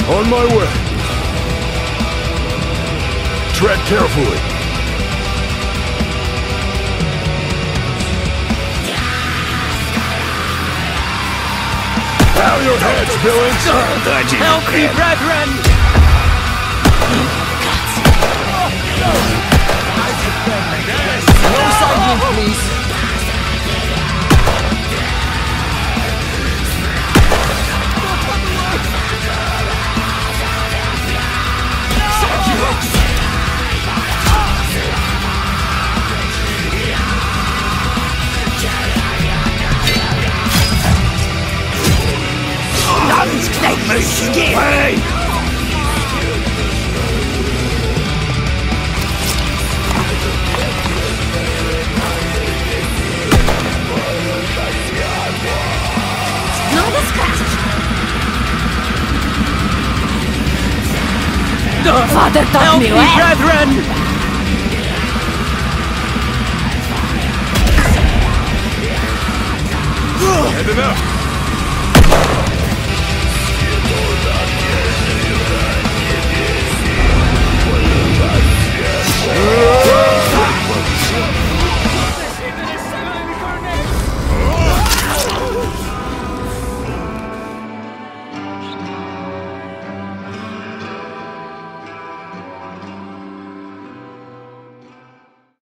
On my way. Tread carefully. Bow your heads, villains! Help me, brethren! No sergeant, please. Hey! Father taught me well. Brethren! Heading up!